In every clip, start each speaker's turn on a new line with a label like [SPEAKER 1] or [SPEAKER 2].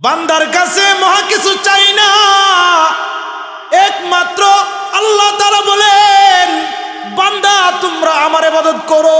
[SPEAKER 1] বান্দার কাছে মহা কিছু চাই না, একমাত্র আল্লাহ তাআলা বলেন, বান্দা তোমরা আমার ইবাদত করো।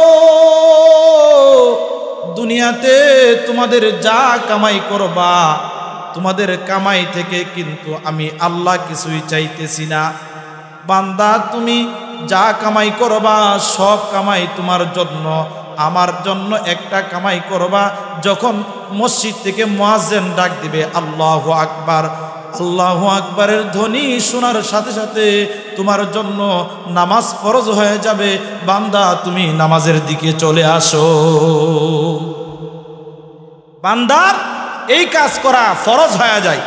[SPEAKER 1] দুনিয়াতে তোমাদের যা কামাই করবা, তোমাদের কামাই থেকে কিন্তু আমি আল্লাহ কিছুই চাইতেছি না। বান্দা তুমি যা কামাই করবা সব কামাই তোমার জন্য, আমার জন্য একটা কামাই করবা। যখন মসজিদ থেকে মুয়াজ্জিন ডাক দিবে আল্লাহু আকবার, আল্লাহু আকবারের ধ্বনি শোনার সাথে সাথে তোমার জন্য নামাজ ফরজ হয়ে যাবে। বান্দা তুমি নামাজের দিকে চলে আসো। বান্দার এই কাজ করা ফরজ হয়ে যায়।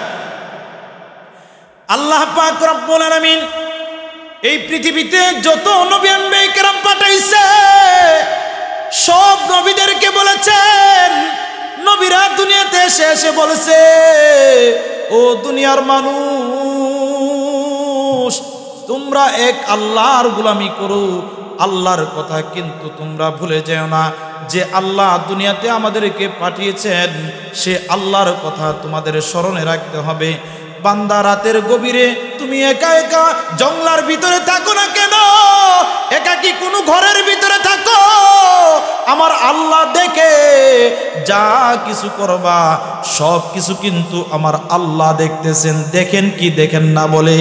[SPEAKER 1] আল্লাহ পাক রব্বুল আলামিন এই পৃথিবীতে যত নবী আনবিয়া কেরাম পাঠাইছে সব নবীদেরকে বলেছেন, নবীরা দুনিয়াতে এসে বলেছে, ও দুনিয়ার মানুষ, তোমরা এক আল্লাহর গোলামি করো। আল্লাহর কথা কিন্তু তোমরা ভুলে যেও না, যে আল্লাহ দুনিয়াতে আমাদেরকে পাঠিয়েছেন সে আল্লাহর কথা তোমাদের স্মরণে রাখতে হবে। বান্দা রাতের গভীরে তুমি একা একা জঙ্গলার ভিতরে থাকো না কেন, একাকি কোনো ঘরের ভিতরে থাকো, আমার আল্লাহ দেখে যা কিছু করবা সব কিছু কিন্তু আমার আল্লাহ দেখতেছেন। দেখেন কি দেখেন না বলে?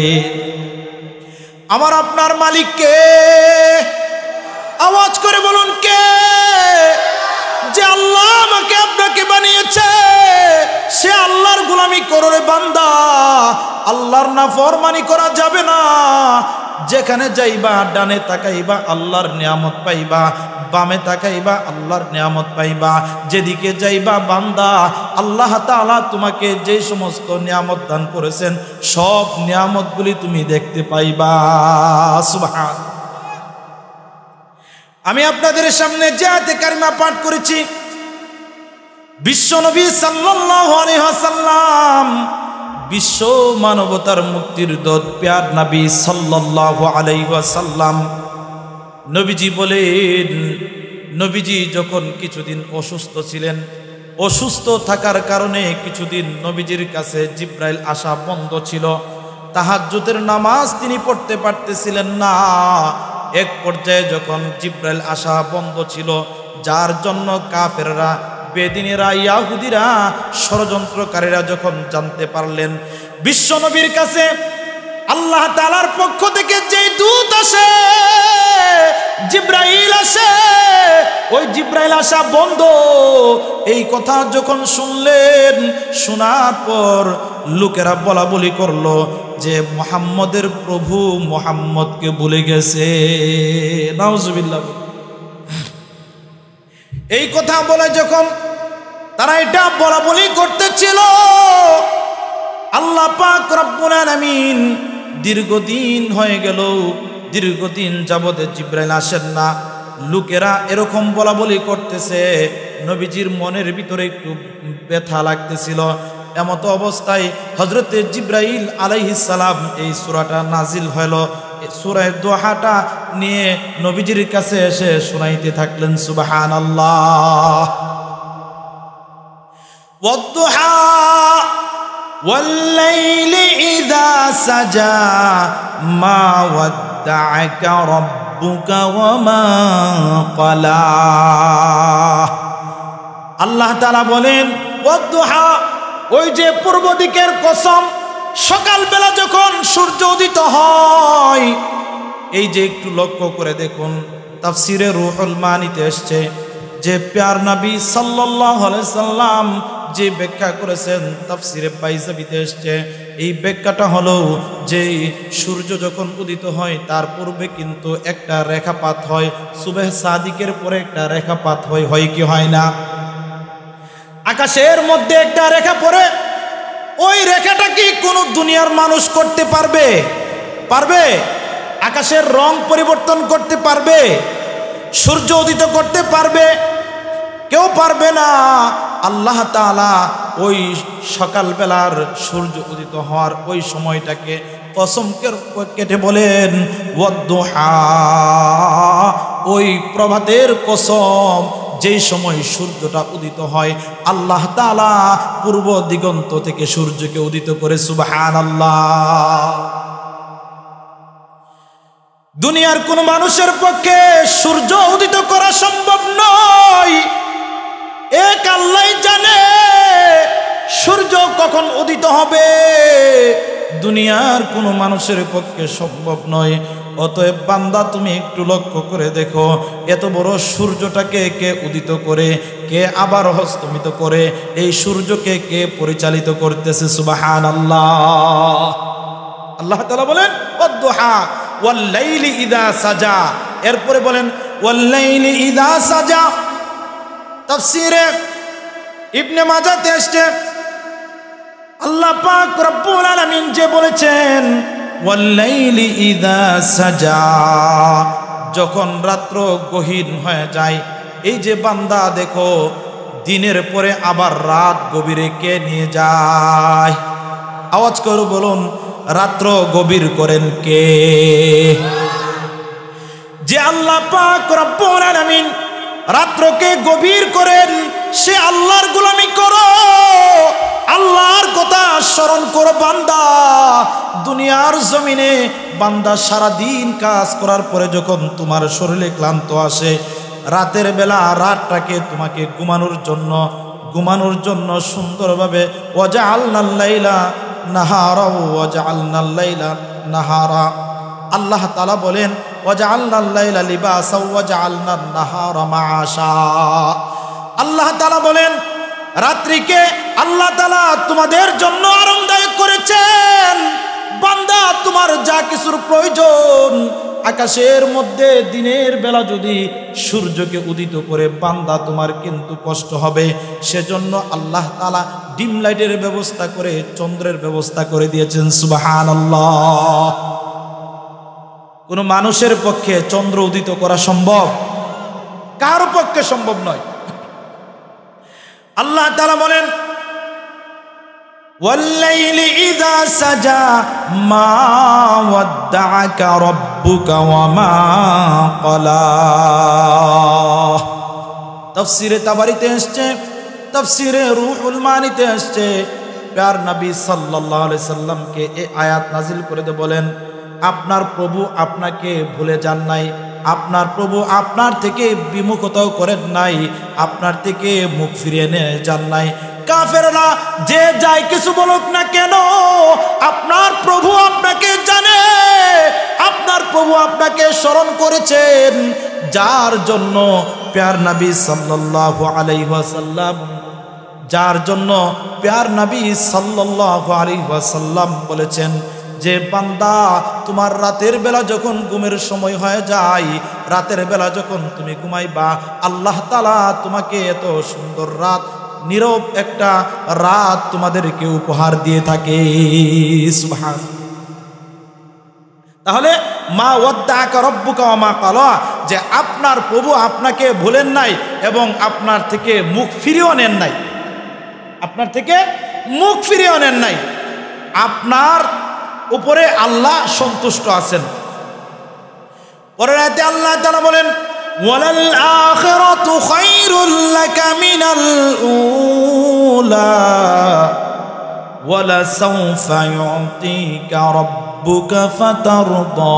[SPEAKER 1] আমার আপনার মালিক কে? আওয়াজ করে বলুন কে? যে আল্লাহ আমাকে আপনাকে বানিয়েছে সে আল্লাহর গোলামি করো রে বান্দা। আল্লাহর নাফরমানি করা যাবে না। যেখানে যাইবা ডানে তাকাইবা আল্লাহর নিয়ামত পাইবা, বামে তাকাইবা আল্লাহর নিয়ামত পাইবা। যেদিকে যাইবা বান্দা আল্লাহ তাআলা তোমাকে যে সমস্ত নিয়ামত দান করেছেন সব নিয়ামতগুলি তুমি দেখতে পাইবা। সুবহান। আমি আপনাদের সামনে যে আয়াতে কারিমা পাঠ করেছি, বিশ্ব নবী সাল্লাল্লাহু আলাইহি ওয়াসাল্লাম, বিশ্ব মানবতার মুক্তির দূত প্যার নবী সাল্লাল্লাহু আলাইহি ওয়াসাল্লাম, নবীজি বলেন, নবীজি যখন কিছুদিন অসুস্থ ছিলেন, অসুস্থ থাকার কারণে কিছুদিন নবীজির কাছে জিব্রাইল আসা বন্ধ ছিল। তাহাজ্জুদের নামাজ তিনি পড়তে পারতেছিলেন না। এক পর্যায়ে যখন জিব্রাইল আসা বন্ধ ছিল, যার জন্য কাফেররা, বেদিনেরা, ইয়াহুদিরা, ষড়যন্ত্রকারীরা যখন জানতে পারলেন বিশ্ব নবীর কাছে আল্লাহ তাআলার পক্ষ থেকে যে দূত আসে, জিব্রাইল আসে, ওই জিব্রাইল আসা বন্ধ, এই কথা যখন শুনলেন, শোনার পর লোকেরা বলা বলি করলো যে মুহাম্মদের প্রভু মুহাম্মদকে ভুলে গেছে। নাউজুবিল্লাহ। এই কথা বলে যখন তারা এটা বলা বলি করতেছিল, আল্লাহ পাক রব্বুল আলামিন দীর্ঘদিন হয়ে গেল, দীর্ঘদিন যাবত জিব্রাইল আসেন না। লোকেরা এরকম বলা বলি করতেছে, নবীজির মনের ভিতরে একটু ব্যথা লাগতেছিল। এমত অবস্থায় হযরতে জিব্রাইল আলাইহিস সালাম এই সূরাটা নাজিল হল, সূরা দোহাটা নিয়ে নবীজির কাছে এসে শোনাইতে থাকলেন। সুবহানাল্লাহ। ওয়াদ-দুহা ওয়াল-লাইলি ইযা সাজা মা ওয়াদ্দা'আকা রাব্বুকা ওয়া মা ক্বালা। আল্লাহ তাআলা বলেন, ওয়াদ-দুহা, ওই যে পূর্ব দিকের কসম, সকালবেলা যখন সূর্য উদিত হয়, এই যে একটু লক্ষ্য করে দেখুন, তাফসিরে রুহুল মানিতে এসছে যে প্যার নবী সাল্লাল্লাহু আলাইহি সাল্লাম যে ব্যাখ্যা করেছেন, তাফসিরে বাইজাবিতে এসছে, এই ব্যাখ্যাটা হলো যে সূর্য যখন উদিত হয় তার পূর্বে কিন্তু একটা রেখাপাত হয়, সুবহ সাদিকের পরে একটা রেখাপাত হয়, হয় কি হয় না? আকাশের মধ্যে একটা রেখা পড়ে, ওই রেখাটা কি কোনো দুনিয়ার মানুষ করতে পারবে? পারবে? আকাশের রং পরিবর্তন করতে পারবে? সূর্য উদিত করতে পারবে? কেউ পারবে না। আল্লাহ তাআলা ওই সকালবেলার সূর্য উদিত হওয়ার ওই সময়টাকে কসম কেটে বলেন, ওয়াদ-দুহা, ওই প্রভাতের কসম যেই সময় সূর্যটা উদিত হয় আল্লাহ তাআলা পূর্ব দিগন্ত থেকে সূর্যকে উদিত করে। সুবহানাল্লাহ। দুনিয়ার কোন মানুষের পক্ষে সূর্য উদিত করা সম্ভব নয়। এক আল্লাহই জানে সূর্য কখন উদিত হবে, দুনিয়ার কোন মানুষের পক্ষে সম্ভব নয়। অতএব বান্দা তুমি একটু লক্ষ্য করে দেখো, এত বড় সূর্যটাকে কে উদিত করে, কে আবার হস্তমিত করে, এই সূর্যকে কে পরিচালিত করতেছে। সুবহানাল্লাহ। আল্লাহ তাআলা বলেন ওয়াদ-দুহা ওয়াল-লাইলি ইযা সাজা, এরপরে বলেন ওয়াল-লাইলি ইযা সাজা। তাফসীরে ইবনে মাজাতে আসছে আল্লাহ পাক রব্বুল আলামিন যে বলেছেন ওয়াল-লাইলি ইযা সাজা, যখন রাত্র গহীন হয়ে যায়। এই যে বান্দা দেখো দিনের পরে আবার রাত গভীরে কে নিয়ে যায়? আওয়াজ করে বলুন, রাত্র গভীর করেন কে? যে আল্লাহ পাক রব্বুল আলামিন রাত্রকে গভীর করেন, সে আল্লাহর গোলামি করো, আল্লাহর কথা স্মরণ করো বান্দা। দুনিয়ার জমিনে বান্দা সারা দিন কাজ করার পরে যখন তোমার শরীরে ক্লান্ত আসে, রাতের বেলা রাতটাকে তোমাকে ঘুমানোর জন্য সুন্দরভাবে ওয়াজআলনাল লাইলা নাহারা ওয়াজআলনাল লাইলা নাহারা, আল্লাহ তাআলা বলেন ওয়াজআলনাল লাইলা লিবাসা ওয়াজআলনান নাহারা মাআশা। আল্লাহ তাআলা বলেন রাত্রিকে আল্লাহ তাআলা তোমাদের জন্য আরামদায়ক করেছেন। বান্দা তোমার যা কিছুর প্রয়োজন, আকাশের মধ্যে দিনের বেলা যদি সূর্যকে উদিত করে বান্দা তোমার কিন্তু কষ্ট হবে। সেজন্য আল্লাহ তাআলা ডিম লাইটের ব্যবস্থা করে চন্দ্রের ব্যবস্থা করে দিয়েছেন। সুবহানাল্লাহ। কোন মানুষের পক্ষে চন্দ্র উদিত করা সম্ভব? কারো পক্ষে সম্ভব নয়। আল্লাহ তাআলা বলেন ওয়াল-লাইলি ইযা সাজা মা ওয়াদ্দাআকা রাব্বুকা ওয়া মা ক্বালা। তাফসীরে তাবারিতে আসছে, তাফসীরে রুহুল মানিতে আসছে, প্যার নবী সাল্লাল্লাহু আলাইহি সাল্লামকে এই আয়াত নাজিল করে দিয়ে বলেন আপনার প্রভু আপনাকে ভুলে যান নাই, আপনার প্রভু আপনার থেকে বিমুখতাও করেন নাই, আপনার থেকে মুখ ফিরিয়ে নিয়ে যান নাই। কাফেররা যে যাই কিছু বলুক না কেন, আপনার প্রভু আপনাকে জানে, আপনার প্রভু আপনাকে স্মরণ করেছেন। যার জন্য প্যার নবী সাল্লাল্লাহু আলাইহি ওয়াসাল্লাম, যার জন্য প্যার নবী সাল্লাল্লাহু আলাইহি ওয়াসাল্লাম বলেছেন যে বান্দা তোমার রাতের বেলা যখন ঘুমের সময় হয়ে যায়, রাতের বেলা যখন তুমি ঘুমাইবা, আল্লাহ তাআলা তোমাকে এত সুন্দর রাত, নীরব একটা রাত তোমাদেরকে উপহার দিয়ে থাকে। সুবহানাল্লাহ। তাহলে মা ওয়াদ্দাআকা রাব্বুকা ওয়া মা ক্বালা, যে আপনার প্রভু আপনাকে ভুলেন নাই এবং আপনার থেকে মুখ ফিরিয়েও নেন নাই, আপনার থেকে মুখ ফিরিয়েও নেন নাই। আপনার উপরে আল্লাহ সন্তুষ্ট আছেন। পরের আয়াতে আল্লাহ তাআলা বলেন ওয়ালাল আখিরাতু খায়রুল লাকা মিনাল উলা ওয়ালা সাওফা ইউতিকা রাব্বুকা ফাতারদা।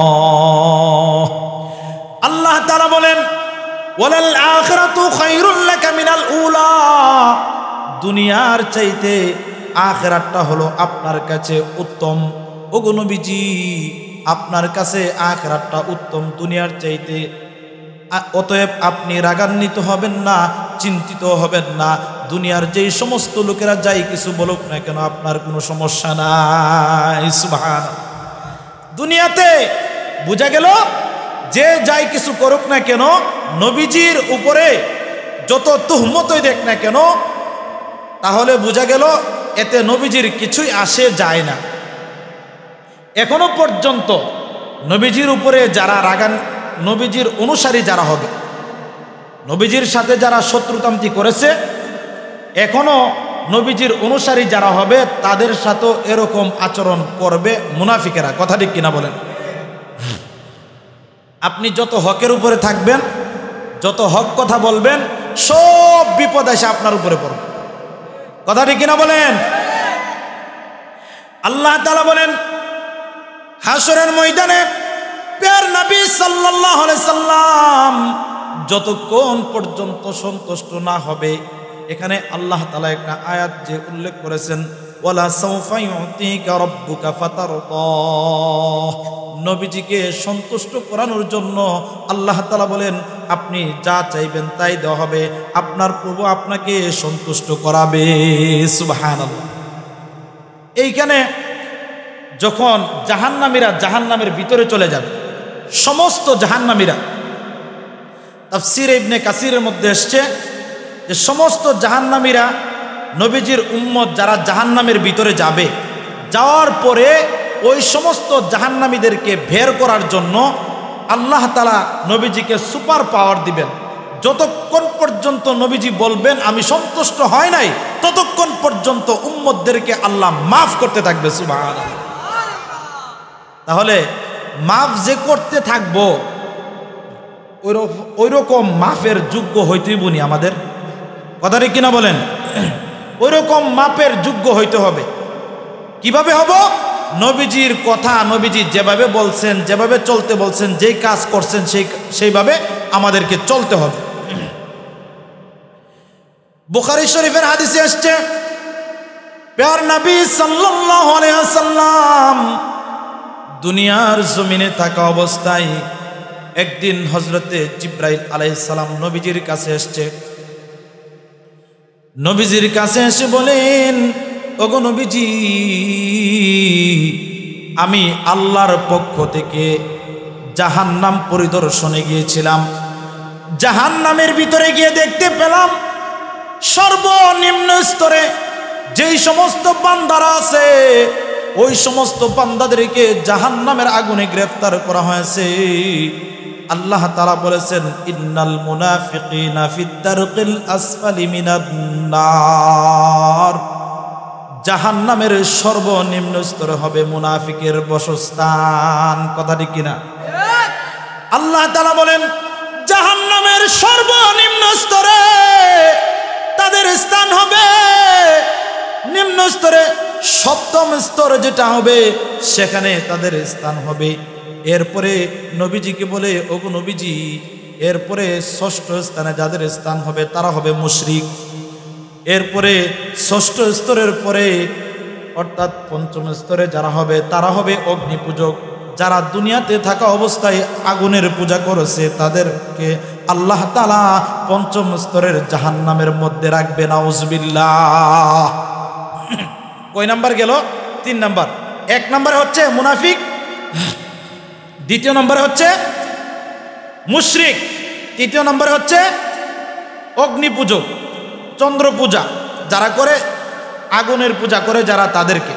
[SPEAKER 1] আল্লাহ তাআলা বলেন ওয়ালাল আখিরাতু খায়রুল লাকা মিনাল উলা, দুনিয়ার চাইতে আখিরাতটা হলো আপনার কাছে উত্তম। ওগো নবীজি, আপনার কাছে আখিরাতটা উত্তম দুনিয়ার চাইতে। অতএব আপনি রাগান্বিত হবেন না, চিন্তিত হবেন না। দুনিয়ার যেই সমস্ত লোকেরা যাই কিছু বলুক না কেন, আপনার কোনো সমস্যা নাই। সুবহানাল্লাহ। দুনিয়াতে বোঝা গেল যে যাই কিছু করুক না কেন, নবীজির উপরে যত তুহমতই দেখ না কেন, তাহলে বোঝা গেল এতে নবীজির কিছুই আসে যায় না। এখনো পর্যন্ত নবীজির উপরে যারা রাগান, নবীজির অনুসারী যারা হবে, নবীজির সাথে যারা শত্রুতান্তি করেছে, এখনো নবীজির অনুসারী যারা হবে তাদের সাথেও এরকম আচরণ করবে মুনাফিকেরা। কথা ঠিক কিনা বলেন? আপনি যত হকের উপরে থাকবেন, যত হক কথা বলবেন সব বিপদ এসে আপনার উপরে পড়বে। কথা ঠিক কিনা বলেন? আল্লাহ তাআলা বলেন হাসরের ময়দানে প্যার নবী সাল্লাল্লাহু আলাইহি সাল্লাম যতক্ষণ পর্যন্ত সন্তুষ্ট না হবে, এখানে আল্লাহ তাআলা একটা আয়াত যে উল্লেখ করেছেন, ওয়ালা সাউফা ইউতিকা রাব্বুকা ফাতারদা, নবীজিকে সন্তুষ্ট করানোর জন্য আল্লাহ তাআলা বলেন আপনি যা চাইবেন তাই দেওয়া হবে, আপনার প্রভু আপনাকে সন্তুষ্ট করাবে। সুবহানাল্লাহ। এইখানে যখন জাহান্নামীরা জাহান্নামের ভিতরে চলে যাবে, সমস্ত জাহান্নামীরা, তাফসীর ইবনে কাসিরের মধ্যে এসছে যে সমস্ত জাহান্নামীরা নবীজির উম্মত যারা জাহান্নামের ভিতরে যাবে, যাওয়ার পরে ওই সমস্ত জাহান্নামীদেরকে বের করার জন্য আল্লাহ তাআলা নবীজিকে সুপার পাওয়ার দিবেন। যতক্ষণ পর্যন্ত নবীজি বলবেন আমি সন্তুষ্ট হয় নাই, ততক্ষণ পর্যন্ত উম্মতদেরকে আল্লাহ মাফ করতে থাকবে। সুবহানাল্লাহ। তাহলে মাফ যে করতে থাকবো ওই রকম মাফের যোগ্য হইতেই বনি আমাদের। কথাটা কিনা বলেন? ওই রকম মাপের যোগ্য হইতে হবে। কিভাবে হব? নবীজির কথা, নবীজি যেভাবে বলছেন, যেভাবে চলতে বলছেন, যেই কাজ করছেন সেইভাবে আমাদেরকে চলতে হবে। বুখারী শরীফের হাদিসে আসছে প্যার নবী সাল্লাল্লাহু আলাইহি ওয়াসাল্লাম দুনিয়ার জমিনে থাকা অবস্থায় একদিন হযরতে জিবরাইল আলাইহিস সালাম নবীজির কাছে এসেছে। নবীজির কাছে এসে বলেন, ওগো নবীজি, আমি আল্লাহর পক্ষ থেকে জাহান্নাম পরিদর্শনে গিয়েছিলাম। জাহান্নামের ভিতরে গিয়ে দেখতে পেলাম সর্বনিম্ন স্তরে যেই সমস্ত বান্দারা আছে, ওই সমস্ত বান্দাদেরকে জাহান্নামের আগুনে গ্রেফতার করা হয়েছে। আল্লাহ তাআলা বলেছেন ইন্নাল মুনাফিকিনা ফিদ দারকিল আসফালি মিনান নার, জাহান্নামের সর্বনিম্ন স্তরে হবে মুনাফিকের বসস্থান। কথা ঠিক কিনা? আল্লাহ তাআলা বলেন জাহান্নামের সর্বনিম্ন স্তরে তাদের স্থান হবে, নিম্ন স্তরে সপ্তম স্তর যেটা হবে সেখানে তাদের স্থান হবে। এরপরে নবীজিকে বলে, ওগো নবীজি, এরপরে ষষ্ঠ স্থানে যাদের স্থান হবে তারা হবে মুশরিক। এরপরে ষষ্ঠ স্তরের পরে অর্থাৎ পঞ্চম স্তরে যারা হবে তারা হবে অগ্নি পূজক। যারা দুনিয়াতে থাকা অবস্থায় আগুনের পূজা করেছে তাদেরকে আল্লাহ তাআলা পঞ্চম স্তরের জাহান্নামের মধ্যে রাখবে। নাউজুবিল্লাহ। কয় নাম্বার গেল? 3 নাম্বার। 1 নম্বরে হচ্ছে মুনাফিক, 2 নম্বরে হচ্ছে মুশরিক, 3 নম্বরে হচ্ছে অগ্নি পূজক, চন্দ্র পূজা যারা করে, আগুনের পূজা করে যারা, তাদেরকে।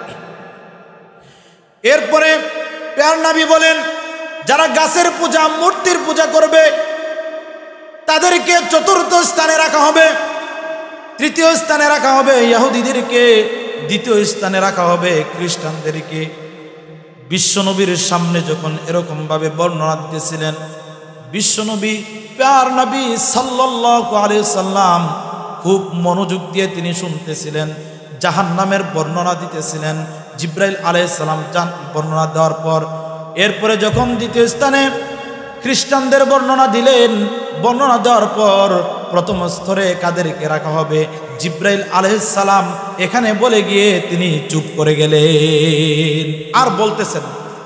[SPEAKER 1] এরপরে প্যার নবী বলেন যারা গাছের পূজা, মূর্তির পূজা করবে তাদেরকে 4র্থ স্থানে রাখা হবে, 3য় স্থানে রাখা হবে ইহুদিদেরকে, 2য় স্থানে রাখা হবে খ্রিস্টানদেরকে। বিশ্বনবীর সামনে যখন এরকম ভাবে বর্ণনা দিতেছিলেন, বিশ্বনবী প্যার নবী সাল্লাল্লাহু আলাইহি সাল্লাম খুব মনোযোগ দিয়ে তিনি শুনতেছিলেন, জাহান্নামের বর্ণনা দিতেছিলেন। জিবরাইল আলাইহিস সালাম বর্ণনা দেওয়ার পর এরপরে যখন 2য় স্থানে খ্রিস্টানদের বর্ণনা দিলেন, বর্ণনা দেওয়ার পর প্রথম স্তরে কাদেরকে রাখা হবে, জিবরাইল আলাইহিস সালাম এখানে বলে গিয়ে তিনি চুপ করে গেলেন, আর বলতেছেন।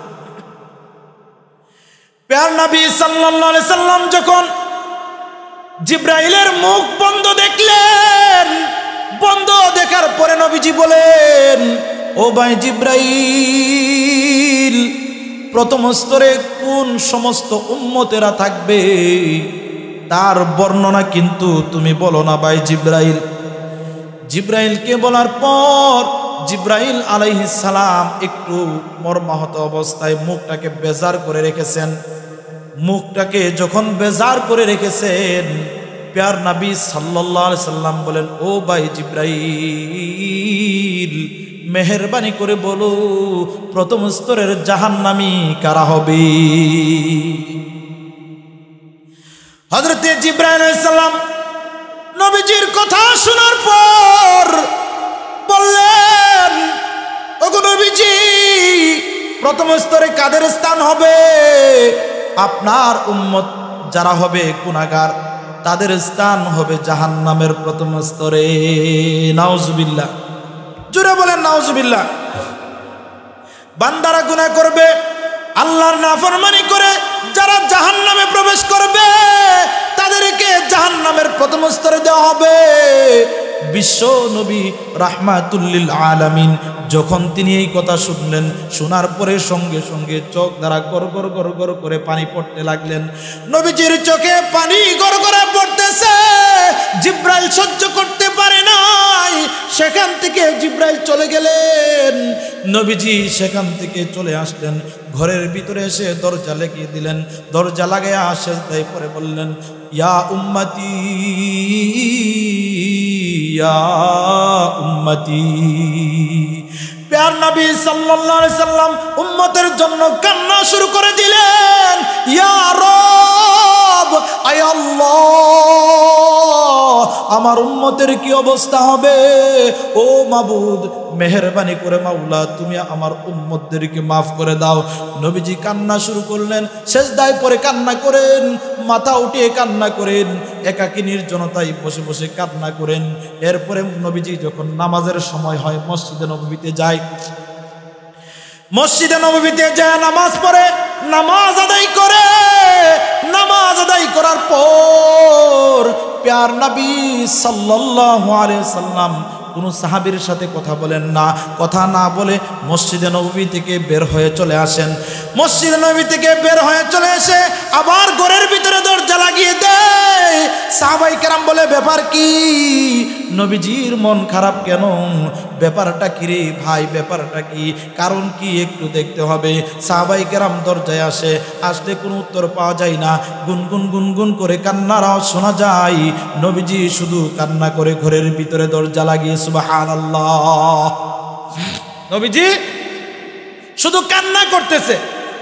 [SPEAKER 1] প্যার নবী সাল্লাল্লাহু আলাইহি সাল্লাম যখন জিবরাইলের মুখ বন্ধ দেখলেন, বন্ধ দেখার পরে নবীজি বলেন, ও ভাই জিবরাইল, প্রথম স্তরে কোন সমস্ত উম্মতেরা থাকবে তার বর্ণনা কিন্তু তুমি বলো না ভাই জিবরাইল। জিবরাইলকে বলার পর জিবরাইল আলাইহিস সালাম একটু মর্মাহত অবস্থায় মুখটাকে বেজার করে রেখেছেন। মুখটাকে যখন বেজার করে রেখেছেন, প্যার নবী সাল্লাল্লাহু আলাইহি সাল্লাম বলেন, ও ভাই জিবরাইল, মেহেরবানি করে বলো প্রথম স্তরের জাহান্নামী কারা হবে? হযরতে জিবরাইল আলাইহিস সালাম নবীজির কথা শোনার পর বললেন, ওগো নবীজি, প্রথম স্তরে কাদের স্থান হবে? আপনার উম্মত যারা হবে গুনাহগার, তাদের স্থান হবে জাহান্নামের প্রথম স্তরে। নাউজুবিল্লাহ, জোরে বলেন নাউজুবিল্লাহ। বান্দারা গুনাহ করবে, আল্লাহর নাফরমানি করে যারা জাহান্নামে প্রবেশ করবে, তাদেরকে জাহান্নামের প্রথম স্তরে দেওয়া হবে। বিশ্ব নবী রাহমাতুল লিল আলামিন যখন তিনি এই কথা শুনলেন, শোনার পরে সঙ্গে সঙ্গে চোখ দ্বারা গড় গড় গড় গড় করে পানি পড়তে লাগলেন। নবীজির চোখে পানি গড় গড়ে পড়তেছে, জিবরাইল সহ্য করতে পারে নাই, সেখান থেকে জিবরাইল চলে গেলেন। নবীজি সেখান থেকে চলে আসলেন, ঘরের ভিতরে এসে দরজা লাগিয়ে দিলেন। দরজা লাগাইয়া সেজদায় পড়ে বললেন, ইয়া উম্মতি, ইয়া উম্মতি। প্যার নবী সাল্লাল্লাহু আলাইহি সাল্লাম উম্মতের জন্য কান্না শুরু করে দিলেন, ইয়া রব, আয় আল্লাহ, আমার উম্মতের কি অবস্থা হবে? ও মাবুদ, মেহেরবানি করে মাওলা তুমি আমার উম্মতদেরকে মাফ করে দাও। নবীজি কান্না শুরু করলেন, সেজদায় পড়ে কান্না করেন, মাথা উঠিয়ে কান্না করেন, একাকী নির্জনতায় বসে বসে কান্না করেন। এরপরে নবীজি যখন নামাজের সময় হয় মসজিদে নববীতে যায়, মসজিদে নববীতে যায় নামাজ পড়ে, নামাজ আদায় করে। নামাজ আদায় করার পর প্যার নবী সাল্লাল্লাহু আলাইহি সাল্লাম কোনো সাহাবীর সাথে কথা বলেন না, কথা না বলে মসজিদে নববী থেকে বের হয়ে চলে আসেন। মসজিদে নববী থেকে বের হয়ে চলে এসে আবার ঘরের ভিতরে দরজা লাগিয়ে দেয়। সাহাবায়ে কেরাম বলে, ব্যাপার কি? নবীজির মন খারাপ কেন? ব্যাপারটা কি রে ভাই, ব্যাপারটা কি, কারণ কি একটু দেখতে হবে। সাহাবায়ে কেরাম দরজায় আসে, আসলে কোনো উত্তর পাওয়া যায় না, গুনগুন গুনগুন করে কান্নার আওয়াজ শোনা যায়। নবীজি শুধু কান্না করে ঘরের ভিতরে দরজা লাগিয়ে, সুবহানাল্লাহ, নবীজি শুধু কান্না করতেছে।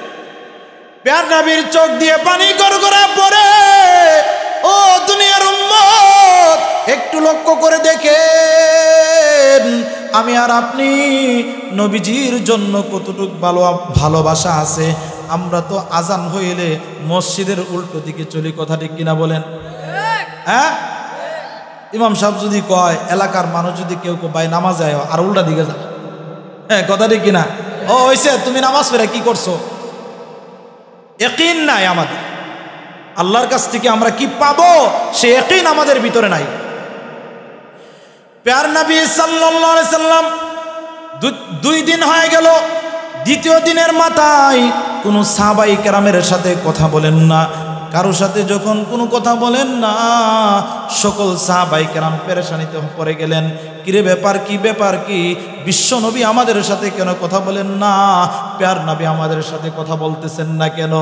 [SPEAKER 1] প্যার নবীর চোখ দিয়ে পানি গড়গড়া পড়ে। ও দুনিয়ার উম্মত, একটু লক্ষ্য করে দেখেন, আমি আর আপনি নবীজির জন্য কতটুকু ভালোবাসা আছে। আমরা তো আজান হইলে মসজিদের উল্টো দিকে চলি, কথা ঠিক কিনা বলেন? হ্যাঁ, ইমাম সাহেব যদি কয়, এলাকার মানুষ যদি কেউ ভাই নামাজ যায় আর উল্টা দিকে যায়, হ্যাঁ কথা ঠিক কিনা? ও হইছে, তুমি নামাজ পড়ে কি করছো? ইয়াকিন নাই আমাদের, আল্লাহর কাছ থেকে আমরা কি পাবো সে ইয়াকিন আমাদের ভিতরে নাই। প্যার নবী সাল্লাল্লাহু আলাইহি সাল্লাম 2 দিন হয়ে গেল, দ্বিতীয় দিনের মাথায় কোনো সাহাবায়ে কেরামের সাথে কথা বলেন না। কারো সাথে যখন কোনো কথা বলেন না, সকল সাহাবায়ে কেরাম পেরেশানিতে পড়ে গেলেন। কিরে ব্যাপার কি, ব্যাপার কি? বিশ্ব নবী আমাদের সাথে কেন কথা বলেন না? প্যার নবী আমাদের সাথে কথা বলতেছেন না কেন?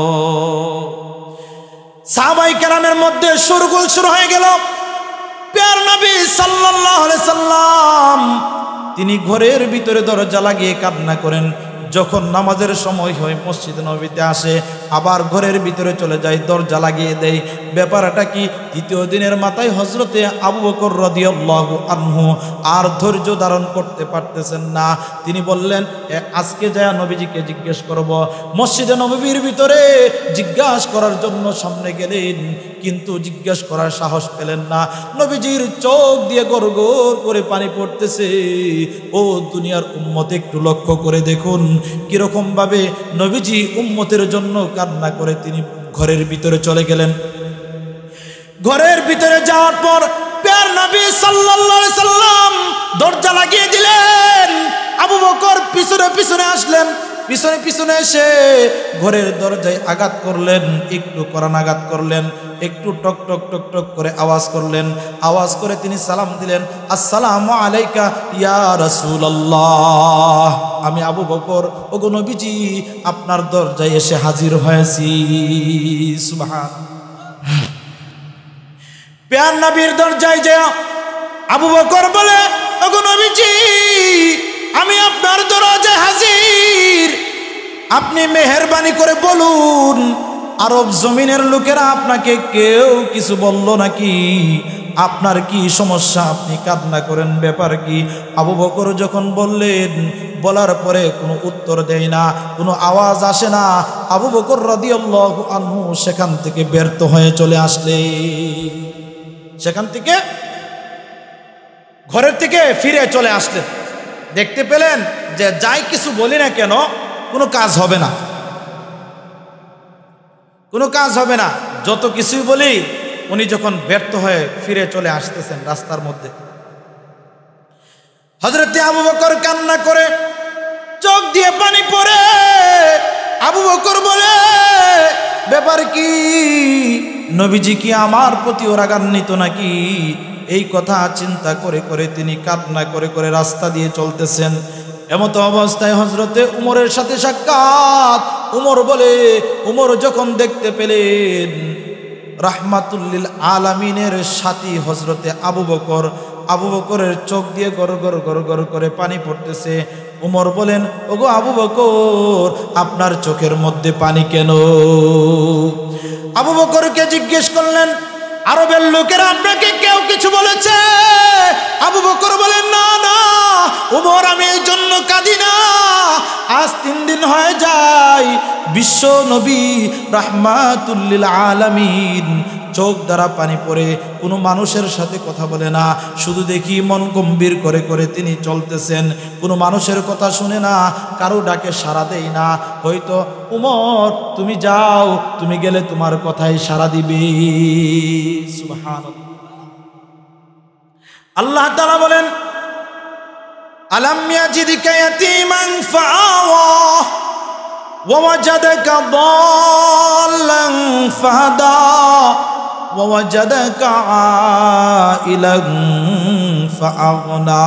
[SPEAKER 1] সাহাবায়ে কেরামের মধ্যে শোরগোল শুরু হয়ে গেল। প্যার নবী সাল্লাল্লাহু আলাইহি সাল্লাম তিনি ঘরের ভিতরে দরজা লাগিয়ে কান্না করেন। যখন নামাজের সময় হয় মসজিদ নববীতে আসে, আবার ঘরের ভিতরে চলে যায়, দরজা লাগিয়ে দেয়। ব্যাপারটা কি? তৃতীয় দিনের মাথায় হযরতে আবু বকর রাদিয়াল্লাহু আনহু আর ধৈর্য ধারণ করতে পারতেছেন না। তিনি বললেন, আজকে যায় নবীজিকে জিজ্ঞেস করব। মসজিদে নববীর ভিতরে জিজ্ঞাস করার জন্য সামনে গেলেন, কিন্তু জিজ্ঞাস করার সাহস পেলেন না। নবীজির চোখ দিয়ে গড় গড় করে পানি পড়তেছে। ও দুনিয়ার উম্মত, একটু লক্ষ্য করে দেখুন কিরকম ভাবে নবীজি উম্মতের জন্য কান্না করে তিনি ঘরের ভিতরে চলে গেলেন। ঘরের ভিতরে যাওয়ার পর প্যার নবী সাল্লাল্লাহু আলাইহি সাল্লাম দরজা লাগিয়ে দিলেন। আবু বকর পিছনে পিছনে আসলেন, পিছনে পিছনে এসে ঘরের দরজায় আঘাত করলেন, একটু করান আঘাত করলেন, একটু টক টক টক টক করে আওয়াজ করলেন। আওয়াজ করে তিনি সালাম দিলেন, আসসালামু আলাইকা ইয়া রাসূলুল্লাহ, আমি আবু বকর ওগো নবীজি আপনার দরজায় এসে হাজির হয়েছি। সুবহান। প্যার নবীর দরজায় যায় আবু বকর বলে, ওগো নবীজি আমি আপনার দরজায় হাজির, আপনি মেহেরবানি করে বলুন আরব জমিনের লোকেরা আপনাকে কেউ কিছু বলল নাকি? আপনার কি সমস্যা? আপনি কান্না করেন, ব্যাপার কি? আবু বকর যখন বললেন, বলার পরে কোনো উত্তর দেয় না, কোনো আওয়াজ আসে না। আবু বকর রাদিয়াল্লাহু আনহু সেখান থেকে ব্যর্থ হয়ে চলে আসলেন। সেখান থেকে ঘরের থেকে ফিরে চলে আসলেন। দেখতে পেলেন যে যাই কিছু বলি না কেন কোনো কাজ হবে না, কোনো কাজ হবে না। যত কিছুই বলি, উনি যখন ব্যর্থ হয়ে ফিরে চলে আসতেছেন রাস্তার মধ্যে, হযরতে আবু বকর কান্না করে চোখ দিয়ে পানি পড়ে। আবু বকর বলে, ব্যাপার কি? নবীজি কি আমার প্রতি রাগান্বিত নাকি? এই কথা চিন্তা করে করে তিনি কান্না করে করে রাস্তা দিয়ে চলতেছেন। এমতো অবস্থায় হযরতে উমরের সাথে সাক্ষাৎ। উমর বলে, উমর যখন দেখতে পেলেন রাহমাতুল্লিল আলামিনের সাথী হযরতে আবু বকর, আবু বকরের চোখ দিয়ে গর গর গর গর করে পানি পড়তেছে। উমর বলেন, ওগো আবু বকর, আপনার চোখের মধ্যে পানি কেন? আবু বকরকে জিজ্ঞেস করলেন, আরবের লোকেরা আপনাকে কেউ কিছু বলেছে? আবু বকর বলেন, না না উমর, আমি এই জন্য কাঁদি না। আজ 3 দিন হয়ে যায় বিশ্ব নবী রাহমাতুল্লিল আলামিন চোখ দ্বারা পানি পড়ে কোনো মানুষের সাথে কথা বলে না, শুধু দেখি মন গম্ভীর করে করে তিনি চলতেছেন। কোনো মানুষের কথা শুনে না, কারো ডাকে সাড়া দেয় না। হয়তো উমর তুমি যাও, তুমি গেলে তোমার কথাই সাড়া দিবে। সুবহানাল্লাহ। আল্লাহ তাআলা বলেন, আলাম ইয়াজিদকা ইয়াতীমান ফাআওয়া ওয়া ওয়াজাদাকা দাল্লান ফাহাদা ওয়া ওয়াজাদাকা আইলান ফাআগনা।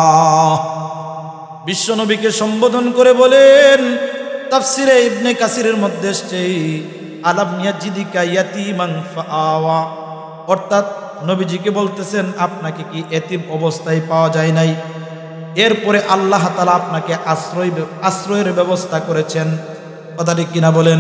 [SPEAKER 1] বিশ্বনবীকে সম্বোধন করে বলেন, তাফসিরে ইবনে কাসিরের মধ্যে এসেছে, আলাম ইয়াজিদকা ইয়াতীমান ফাআওয়া, অর্থাৎ নবীজিকে বলতেছেন, আপনাকে কি এতিম অবস্থায় পাওয়া যায় নাই? এরপরে আল্লাহ তাআলা আপনাকে আশ্রয়ের ব্যবস্থা করেছেন। কথা ঠিক কিনা বলেন?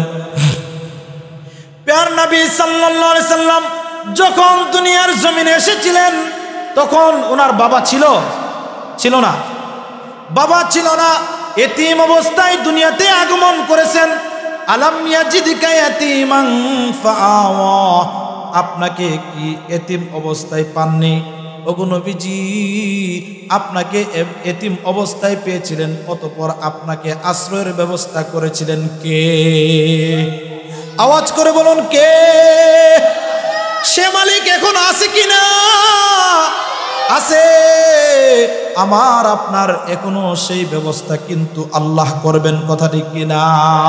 [SPEAKER 1] প্যার নবী সাল্লাল্লাহু আলাইহি সাল্লাম যখন দুনিয়ার জমিনে এসেছিলেন, তখন ওনার বাবা ছিল না, বাবা ছিল না। এতিম অবস্থায় দুনিয়াতে আগমন করেছেন। আলাম ইয়াজিদকা ইয়াতীমান ফাআওয়া, আপনাকে কি এতিম অবস্থায় পাননি? ওগো নবীজি, আপনাকে এতিম অবস্থায় পেয়েছিলেন, অতঃপর আপনাকে আশ্রয়ের ব্যবস্থা করেছিলেন কে? আওয়াজ করে বলুন, কে? সে মালিক এখন আছে কিনা? আছে। আমার আপনার এখনো সেই ব্যবস্থা কিন্তু আল্লাহ করবেন। কথা ঠিক কিনা?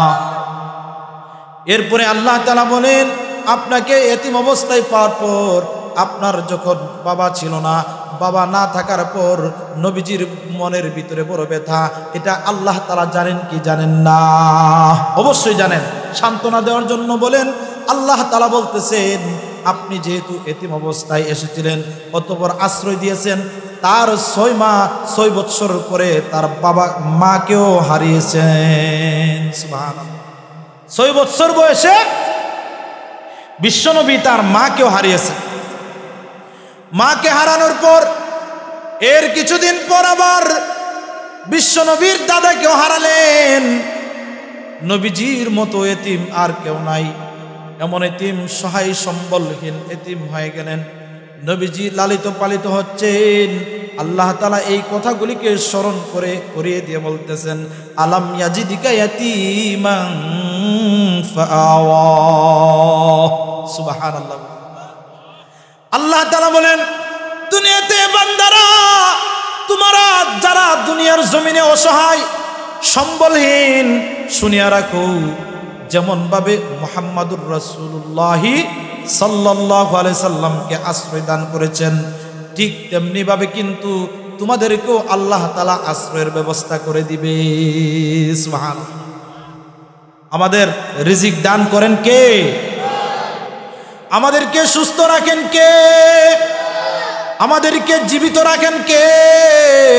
[SPEAKER 1] এরপরে আল্লাহ তাআলা বলেন, আপনাকে এতিম অবস্থায় পাওয়ার পর, আপনার যখন বাবা ছিল না, বাবা না থাকার পর নবীজির মনের ভিতরে বড় ব্যথা। এটা আল্লাহ তাআলা জানেন কি জানেন না? অবশ্যই জানেন। সান্ত্বনা দেওয়ার জন্য বলেন, আল্লাহ তাআলা বলতেছেন, আপনি যেহেতু এতিম অবস্থায় এসেছিলেন, অতঃপর আশ্রয় দিয়েছেন, তার 6 বছর পরে তার বাবা মাকেও হারিয়েছেন। সুবহানাল্লাহ। 6 বছর বয়সে বিশ্বনবী তার মাকেও হারিয়েছেন। মাকে হারানোর পর এর কিছুদিন পর আবার বিশ্বনবীর দাদাকেও হারালেন। নবীজির মতো এতিম আর কেউ নাই। এমন এতিম, সহায় সম্বলহীন এতিম হয়ে গেলেন। নবীজি লালিত পালিত হচ্ছেন। আল্লাহ তাআলা এই কথাগুলিকে স্মরণ করে করিয়ে দিয়ে বলতেছেন, আলাম ইয়াজিদকা ইয়াতীমান ফাআওয়া। সুবহানাল্লাহ। আল্লাহ তাআলা বলেন, দুনিয়াতে বান্দারা, তোমরা যারা দুনিয়ার জমিনে অসহায় সম্বলহীন, শুনিয়া রাখো, যেমন ভাবে মুহাম্মাদুর রাসূলুল্লাহ সাল্লাল্লাহু আলাইহি সাল্লামকে আশ্রয় দান করেছেন, ঠিক তেমনি ভাবে কিন্তু তোমাদেরকেও আল্লাহ তাআলা আশ্রয়ের ব্যবস্থা করে দিবে। সুবহানাল্লাহ। আমাদের রিজিক দান করেন কে? আমাদেরকে সুস্থ রাখেন কে? আমাদেরকে জীবিত রাখেন কে?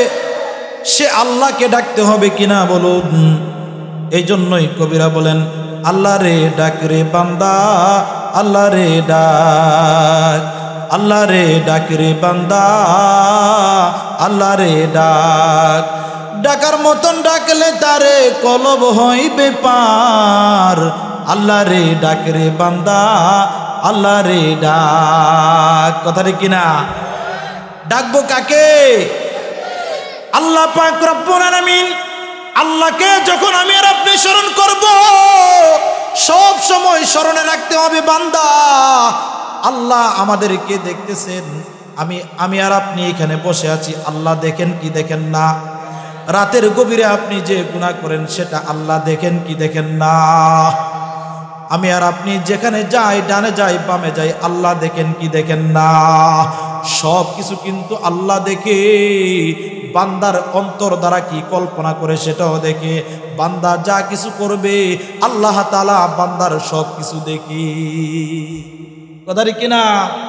[SPEAKER 1] সে আল্লাহকে ডাকতে হবে কিনা বলুন। এই জন্যই কবিরা বলেন, আল্লাহ রে ডাক রে বান্দা, আল্লাহ রে ডাক, আল্লাহ রে ডাক রে বান্দা, আল্লাহ রে ডাক। ডাকার মতন ডাকলে তারে কলব হইবে পার, আল্লাহ রে ডাক রে বান্দা, আল্লাহ রে ডাক। কথা ঠিক কিনা? ডাকবো কাকে? আল্লাহ পাক রব্বুল আলামিন। আল্লাহকে যখন আমি আর আপনি স্মরণ করব, সব সময় স্মরণে রাখতে হবে বান্দা আল্লাহ আমাদেরকে দেখতেছেন। আমি আর আপনি এখানে বসে আছি, আল্লাহ দেখেন কি দেখেন না? রাতের গভীরে আপনি যে গুনাহ করেন সেটা আল্লাহ দেখেন কি দেখেন না? আমি আর আপনি যেখানে যাই, ডানে যাই বামে যাই, আল্লাহ দেখেন কি দেখেন না? সব কিছু কিন্তু আল্লাহ দেখে। বান্দার অন্তর দ্বারা কি কল্পনা করে সেটাও দেখে। বান্দা যা কিছু করবে আল্লাহ তাআলা বান্দার সব কিছু দেখি। কথা ঠিক কিনা?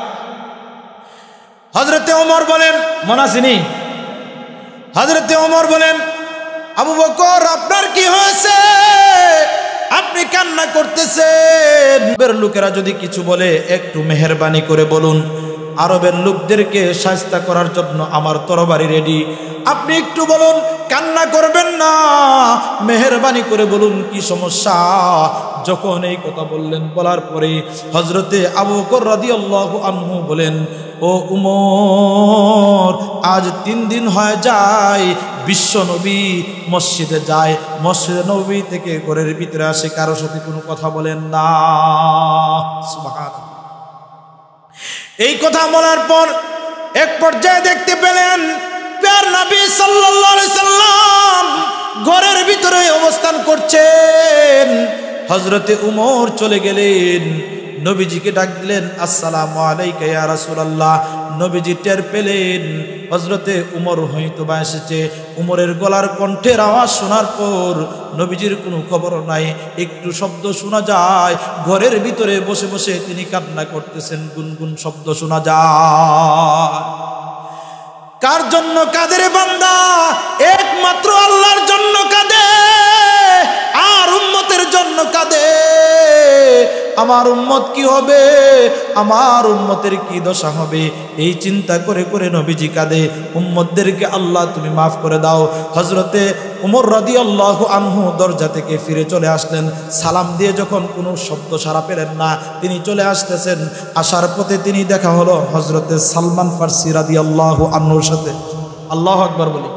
[SPEAKER 1] হযরতে ওমর বলেন, মনে আসেনি? হযরতে ওমর বলেন, আবু বকর আপনার কি হয়েছে? আপনি কান্না করতেছেন। আরবের লোকেরা যদি কিছু বলে একটু মেহেরবানি করে বলুন, আরবের লোকদেরকে শায়েস্তা করার জন্য আমার তরবারি রেডি। আপনি একটু বলুন, কান্না করবেন না, মেহেরবানি করে বলুন কি সমস্যা? যখন এই কথা বললেন, বলার পরে হযরতে আবু বকর রাদিয়াল্লাহু আনহু বলেন, ও উমর, আজ 3 দিন হয়ে যায় বিশ্ব নবী মসজিদে যায়, মসজিদে নবী থেকে ঘরের ভিতরে আসে, কারোর সাথে কোনো কথা বলেন না। সুবহানাল্লাহ। এই কথা বলার পর এক পর্যায়ে দেখতে পেলেন প্যার নবী সাল্লাল্লাহু আলাইহি সাল্লাম ঘরের ভিতরে অবস্থান করছেন। হযরতে উমর চলে গেলেন, নবীজিকে ডাক দিলেন, আসসালামু আলাইকা ইয়া রাসূলুল্লাহ। নবীজি টের পেলেন হযরতে উমর হয়তোবা এসেছে। উমরের গলার কণ্ঠের আওয়াজ শোনার পর নবীজির কোনো খবর নাই, একটু শব্দ শোনা যায়। ঘরের ভিতরে বসে বসে তিনি কান্না করতেছেন, গুনগুন শব্দ শোনা যায়। কার জন্য কাঁদে রে বান্দা? একমাত্র আল্লাহর জন্য কাঁদে, আর উম্মতের জন্য কাঁদে। আমার উম্মত কি হবে, আমার উম্মতের কি দশা হবে, এই চিন্তা করে করে নবীজি কাঁদে। উম্মতদেরকে আল্লাহ তুমি মাফ করে দাও। হযরতে উমর রাদিয়াল্লাহু আনহু দরজা থেকে ফিরে চলে আসলেন। সালাম দিয়ে যখন কোনো শব্দ সাড়া পেলেন না, তিনি চলে আসতেছেন। আসার পথে তিনি দেখা হলো হযরতে সালমান ফারসি রাদিয়াল্লাহু আনহুর সাথে। আল্লাহু আকবার বলি।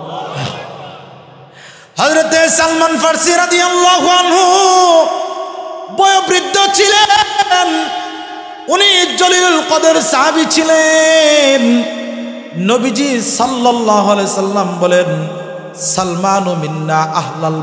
[SPEAKER 1] হযরতে সালমান ফারসি রাদিয়াল্লাহু আনহু বয়োবৃদ্ধ ছিলেন, উনি জলিলুল কদর সাহাবী ছিলেন। নবীজি সাল্লাল্লাহু আলাইহি সাল্লাম বলেন, সালমানু মিন্না আহলাল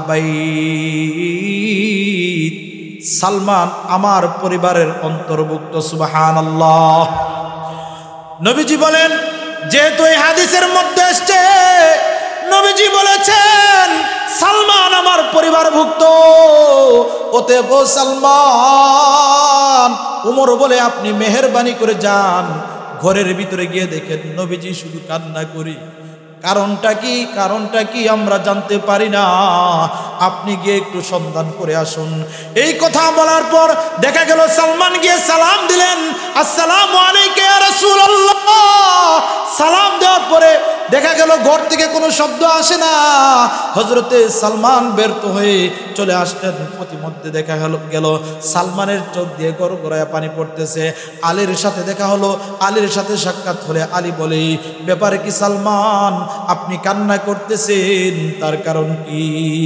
[SPEAKER 1] বাইত। সালমান আমার পরিবারের অন্তর্ভুক্ত। সুবহানাল্লাহ। নবীজি বলেন, যেহেতু এই হাদিসের মধ্যে এসেছে, নবীজি বলেছেন সালমান আমার পরিবারভুক্ত, অতএব সালমান, উমর বলে আপনি মেহেরবানি করে যান, ঘরের ভিতরে গিয়ে দেখেন নবীজি শুধু কান্না করি। কারণটা কি? কারণটা কি আমরা জানতে পারি না, আপনি গিয়ে একটু সন্ধান করে আসুন। এই কথা বলার পর দেখা গেল সালমান গিয়ে সালাম দিলেন, আসসালামু আলাইকা ইয়া রাসূলুল্লাহ। সালাম দেওয়ার পরে দেখা গেল ঘর থেকে কোনো শব্দ আসে না। হযরতে সালমান ব্যর্থ হয়ে চলে আসলেন। প্রতিমধ্যে দেখা গেল সালমানের চোখ দিয়ে গড়গড়ায় পানি পড়তেছে। আলীর সাথে দেখা হলো, আলীর সাথে সাক্ষাৎ হলে আলী বলে, ব্যাপারে কি সালমান, আপনি কান্না করতেছেন, তার কারণ কি?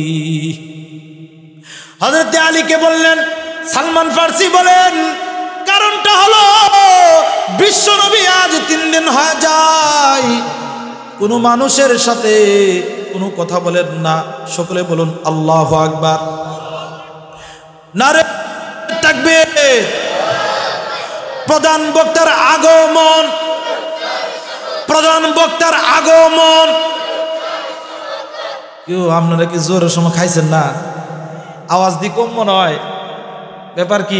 [SPEAKER 1] হযরতে আলীকে বললেন, সালমান ফারসি বলেন, কারণটা হলো বিশ্ব নবী আজ 3 দিন হয়ে যায় কোনো মানুষের সাথে কোনো কথা বলেন না। সকলে বলুন আল্লাহু আকবার। নারে তাকবীর। প্রধান বক্তার আগমন, প্রধান বক্তার আগমন। কেউ আপনারা কি জোরের সময় খাইছেন না? আওয়াজ দি কম মনে হয়, ব্যাপার কি?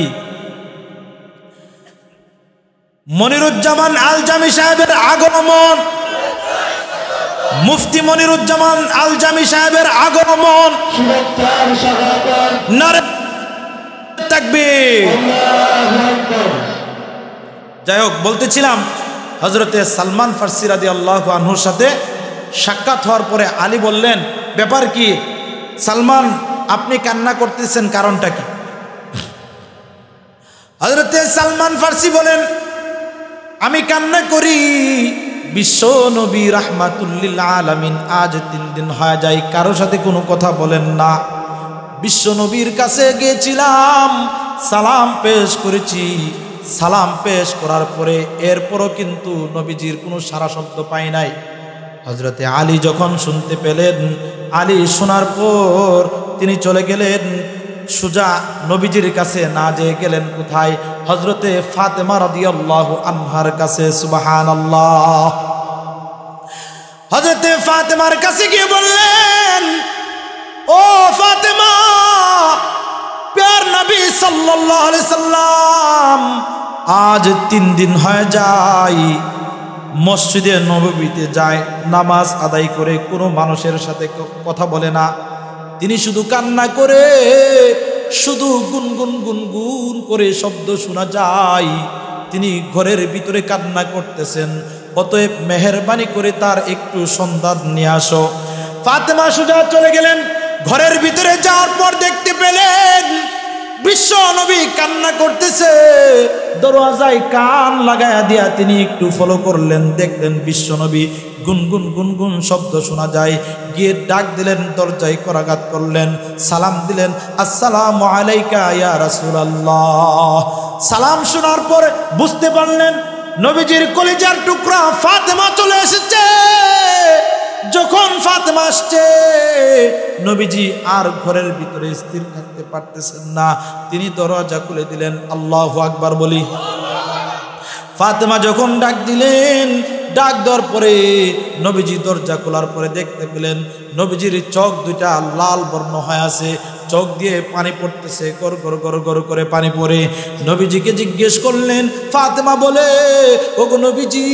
[SPEAKER 1] মনিরুজ্জামান আল জামি সাহেবের আগমন, মুফতি মনিরুজ্জামান আল জামি সাহেবের আগমন। নারে তাকবীর। যাই হোক, বলতেছিলাম হযরতে সালমান ফারসি রাদিয়াল্লাহু আনহুর সাথে সাক্ষাৎ হওয়ার পরে আলী বললেন, ব্যাপার কি সালমান, আপনি কান্না করতেছেন, কারণটা কি? হযরতে সালমান ফারসি বলেন, আমি কান্না করি বিশ্ব নবী রাহমাতুল লিল আলামিন আজ 3 দিন হয়ে যায় কারো সাথে কোনো কথা বলেন না। বিশ্ব নবীর কাছে গিয়েছিলাম, সালাম পেশ করেছি, সালাম পেশ করার পরে এরপরও কিন্তু নবীজির কোনো সারা শব্দ পাই নাই। হযরতে আলী যখন শুনতে পেলেন, আলী শোনার পর তিনি চলে গেলেন সোজা নবীজির কাছে, না যেয়ে গেলেন কোথায়? হযরতে ফাতেমা রাদিয়াল্লাহু আনহার কাছে। সুবহানাল্লাহ। হযরতে ফাতেমার কাছে গিয়ে বললেন, ও ফাতেমা, প্যার নবী সাল্লাল্লাহু আলাইহি সাল্লাম আজ 3 দিন হয়ে যায় মসজিদে নববীতে যায়, নামাজ আদায় করে কোনো মানুষের সাথে কথা বলে না। তিনি শুধু কান্না করে, শুধু গুনগুন গুনগুন করে শব্দ শোনা যায়। তিনি ঘরের ভিতরে কান্না করতেছেন, অতএব মেহেরবানি করে তার একটু সন্ধান নিয়ে আসো। ফাতেমা সোজা চলে গেলেন। ঘরের ভিতরে যাওয়ার পর দেখতে পেলেন বিশ্ব নবী কান্না করতেছে। দরওয়াজায় কান লাগায়া দিয়া তিনি একটু ফলো করলেন, দেখলেন বিশ্ব নবী গুনগুন গুনগুন শব্দ শোনা যায়। গিয়ে ডাক দিলেন, দরজায় করাঘাত করলেন, সালাম দিলেন, আসসালামু আলাইকা ইয়া রাসূলুল্লাহ। সালাম শোনার পর বুঝতে পারলেন নবীজির কলিজার টুকরা ফাতেমা চলে এসেছে। যখন ফাতেমা আসছে, নবীজি আর ঘরের ভিতরে স্থির থাকতে পারতেছেন না, তিনি দরজা খুলে দিলেন। আল্লাহু আকবার বলি। ফাতেমা যখন ডাক দিলেন, ডাক দেওয়ার পরে নবীজি দরজা খোলার পরে দেখতে পেলেন নবীজির চোখ দুইটা লাল বর্ণ হয়ে আছে, চোখ দিয়ে পানি পড়তেছে, গড় গড় গড় গড় করে পানি পড়ে। নবীজিকে জিজ্ঞেস করলেন, ফাতেমা বলে, ওগো নবীজি,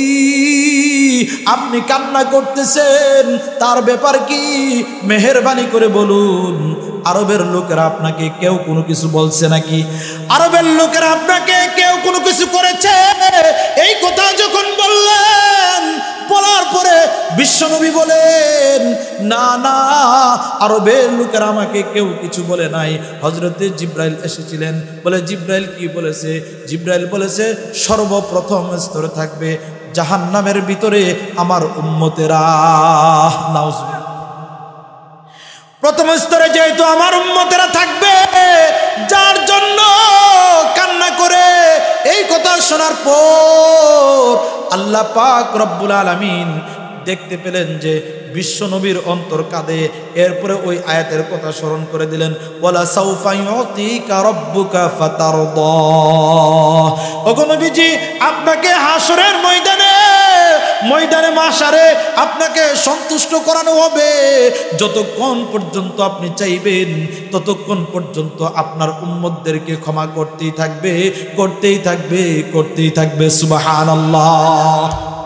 [SPEAKER 1] আপনি কান্না করতেছেন, তার ব্যাপার কি? মেহেরবানি করে বলুন। আরবের লোকেরা আপনাকে কেউ কোনো কিছু বলছে নাকি? আরবের লোকেরা আপনাকে কেউ কোনো কিছু করেছে? এই কথা যখন বললেন, বলার পরে বিশ্বনবী বলেন, না না, আরবের লোকেরা আমাকে কেউ কিছু বলে নাই। হযরতে জিব্রাইল এসেছিলেন। বলে, জিব্রাইল কি বলেছে? জিব্রাইল বলেছে, সর্বপ্রথম স্তরে থাকবে জাহান্নামের ভিতরে আমার উম্মতেরা। নাউজুবিল্লাহ। প্রথম স্তরে যেহেতু আমার উম্মতেরা থাকবে, যার জন্য কান্না করে, এই কথা শোনার পর আল্লাহ পাক রব্বুল আলামিন দেখতে পেলেন যে বিশ্ব নবীর অন্তর কাঁদে। এরপরে ওই আয়াতের কথা স্মরণ করে দিলেন, ওয়ালা সাউফা ইউতিকা রাব্বুকা ফাতারদা। ওগো নবীজি, আপনাকে হাসরের ময়দানে মাশারে আপনাকে সন্তুষ্ট করানো হবে। যতক্ষণ পর্যন্ত আপনি চাইবেন, ততক্ষণ পর্যন্ত আপনার উম্মতদেরকে ক্ষমা করতেই থাকবে, করতেই থাকবে, করতেই থাকবে। সুবহানাল্লাহ।